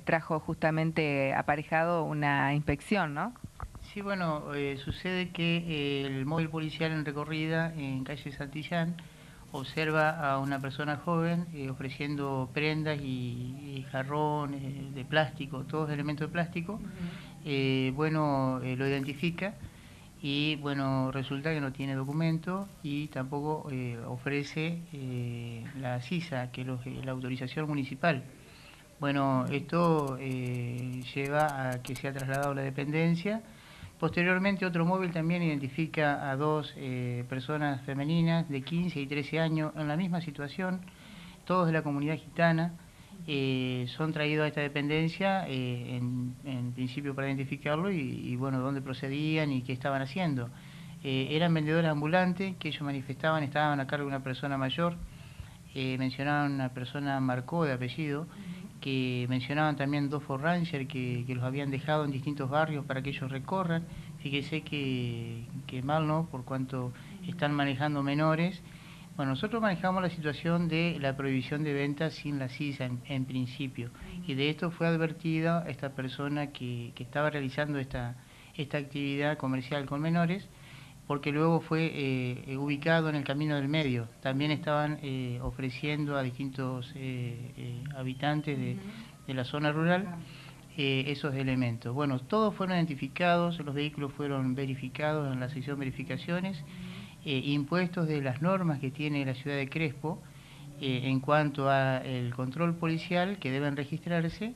trajo justamente aparejado una inspección, ¿no? Sí, bueno, sucede que el móvil policial en recorrida en calle Santillán observa a una persona joven ofreciendo prendas y jarrones de plástico, todos elementos de plástico. Lo identifica y bueno, resulta que no tiene documento y tampoco ofrece la CISA, que es la autorización municipal. Bueno, esto lleva a que sea trasladado a la dependencia. Posteriormente, otro móvil también identifica a dos personas femeninas de 15 y 13 años en la misma situación, todos de la comunidad gitana. Son traídos a esta dependencia en principio para identificarlo y bueno, dónde procedían y qué estaban haciendo. Eran vendedores ambulantes que ellos manifestaban estaban a cargo de una persona mayor. Mencionaban una persona Marcó de apellido, que mencionaban también dos Ford Ranger que los habían dejado en distintos barrios para que ellos recorran. Fíjese que mal, ¿no? Por cuanto están manejando menores. Bueno, nosotros manejamos la situación de la prohibición de ventas sin la CISA en principio. Y de esto fue advertida esta persona que estaba realizando esta actividad comercial con menores, porque luego fue ubicado en el Camino del Medio. También estaban ofreciendo a distintos habitantes de la zona rural esos elementos. Bueno, todos fueron identificados, los vehículos fueron verificados en la sección verificaciones, impuestos de las normas que tiene la ciudad de Crespo en cuanto al control policial, que deben registrarse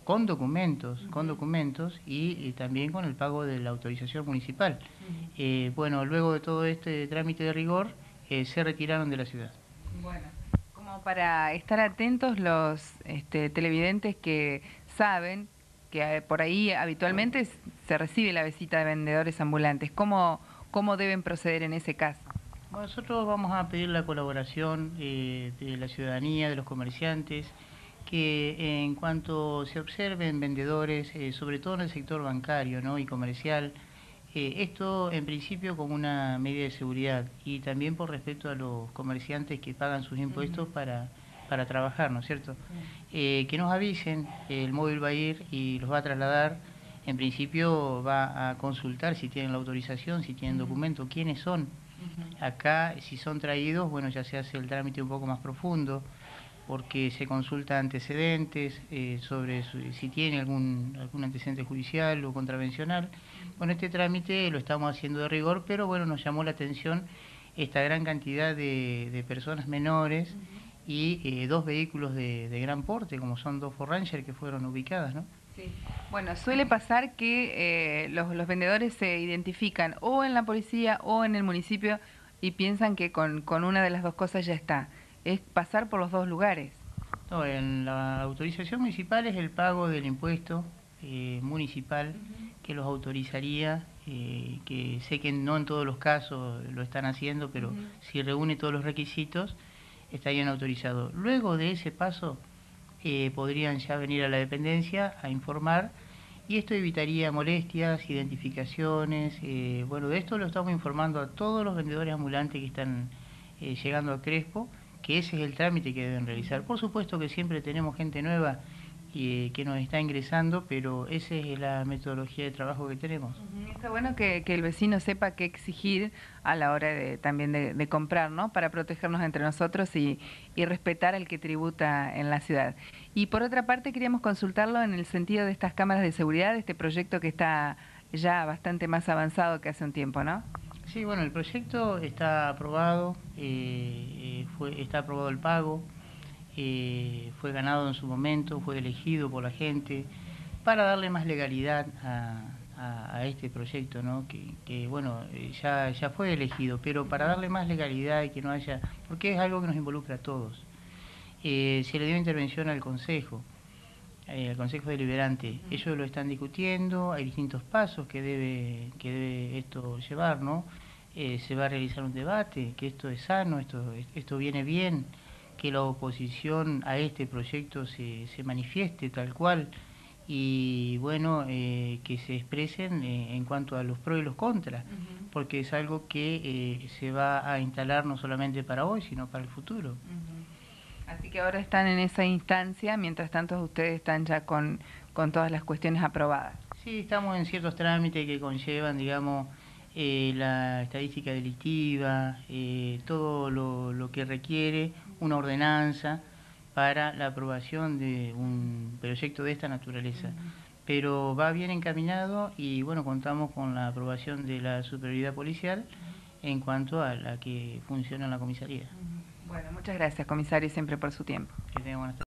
con documentos y también con el pago de la autorización municipal. Bueno, luego de todo este trámite de rigor, se retiraron de la ciudad. Bueno, como para estar atentos los televidentes que saben que por ahí habitualmente se recibe la visita de vendedores ambulantes, ¿cómo deben proceder en ese caso? Bueno, nosotros vamos a pedir la colaboración de la ciudadanía, de los comerciantes, que en cuanto se observen vendedores, sobre todo en el sector bancario, ¿no? y comercial, esto en principio como una medida de seguridad y también por respeto a los comerciantes que pagan sus impuestos para trabajar, ¿no es cierto? Que nos avisen, el móvil va a ir y los va a trasladar. En principio va a consultar si tienen la autorización, si tienen documento, quiénes son. Acá, si son traídos, bueno, ya se hace el trámite un poco más profundo, porque se consulta antecedentes sobre si tiene algún antecedente judicial o contravencional. Bueno, este trámite lo estamos haciendo de rigor, pero bueno, nos llamó la atención esta gran cantidad de personas menores y dos vehículos de gran porte, como son dos Ford Ranger que fueron ubicadas, ¿no? Sí. Bueno, suele pasar que los vendedores se identifican o en la policía o en el municipio y piensan que con una de las dos cosas ya está. Es pasar por los dos lugares. No, en la autorización municipal es el pago del impuesto municipal que los autorizaría, que sé que no en todos los casos lo están haciendo, pero si reúne todos los requisitos, estarían autorizados. Luego de ese paso, podrían ya venir a la dependencia a informar y esto evitaría molestias, identificaciones. Bueno, de esto lo estamos informando a todos los vendedores ambulantes que están llegando a Crespo, que ese es el trámite que deben realizar. Por supuesto que siempre tenemos gente nueva que nos está ingresando, pero esa es la metodología de trabajo que tenemos. Está bueno que el vecino sepa qué exigir a la hora también de comprar, ¿no? Para protegernos entre nosotros y respetar al que tributa en la ciudad. Y por otra parte, queríamos consultarlo en el sentido de estas cámaras de seguridad, de este proyecto que está ya bastante más avanzado que hace un tiempo, ¿no? Sí, bueno, el proyecto está aprobado, está aprobado el pago, fue ganado en su momento, fue elegido por la gente para darle más legalidad a este proyecto, ¿no? Bueno, ya fue elegido, pero para darle más legalidad y que no haya, porque es algo que nos involucra a todos. Se le dio intervención al Consejo Deliberante. Ellos lo están discutiendo, hay distintos pasos que debe esto llevar, ¿no? Se va a realizar un debate, que esto es sano, esto viene bien, que la oposición a este proyecto se manifieste tal cual y bueno, que se expresen en cuanto a los pros y los contras, porque es algo que se va a instalar no solamente para hoy, sino para el futuro. Así que ahora están en esa instancia, mientras tanto ustedes están ya con todas las cuestiones aprobadas. Sí, estamos en ciertos trámites que conllevan, digamos, la estadística delictiva, todo lo que requiere una ordenanza para la aprobación de un proyecto de esta naturaleza. Pero va bien encaminado y bueno, contamos con la aprobación de la superioridad policial en cuanto a la que funciona en la comisaría. Bueno, muchas gracias, comisario, siempre por su tiempo. Que tengan buenas tardes.